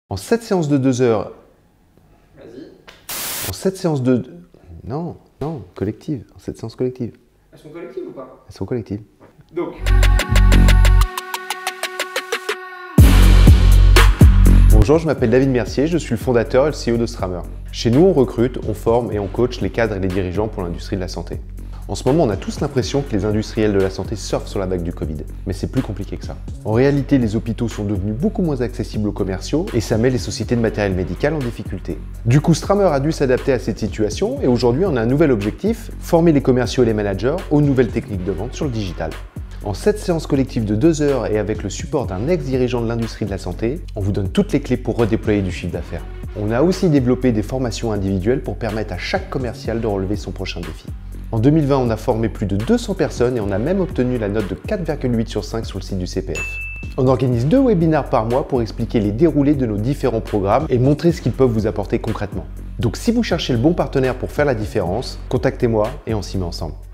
En 7 séances de 2 heures... Vas-y. En 7 séances de... Non, collective. En 7 séances collectives. Elles sont collectives ou pas? Elles sont collectives. Donc. Bonjour, je m'appelle David Mercier, je suis le fondateur et le CEO de Strammer. Chez nous, on recrute, on forme et on coach les cadres et les dirigeants pour l'industrie de la santé. En ce moment, on a tous l'impression que les industriels de la santé surfent sur la vague du Covid. Mais c'est plus compliqué que ça. En réalité, les hôpitaux sont devenus beaucoup moins accessibles aux commerciaux et ça met les sociétés de matériel médical en difficulté. Du coup, Strammer a dû s'adapter à cette situation et aujourd'hui, on a un nouvel objectif, former les commerciaux et les managers aux nouvelles techniques de vente sur le digital. En 7 séances collectives de 2 heures et avec le support d'un ex-dirigeant de l'industrie de la santé, on vous donne toutes les clés pour redéployer du chiffre d'affaires. On a aussi développé des formations individuelles pour permettre à chaque commercial de relever son prochain défi. En 2020, on a formé plus de 200 personnes et on a même obtenu la note de 4,8 sur 5 sur le site du CPF. On organise 2 webinaires par mois pour expliquer les déroulés de nos différents programmes et montrer ce qu'ils peuvent vous apporter concrètement. Donc si vous cherchez le bon partenaire pour faire la différence, contactez-moi et on s'y met ensemble.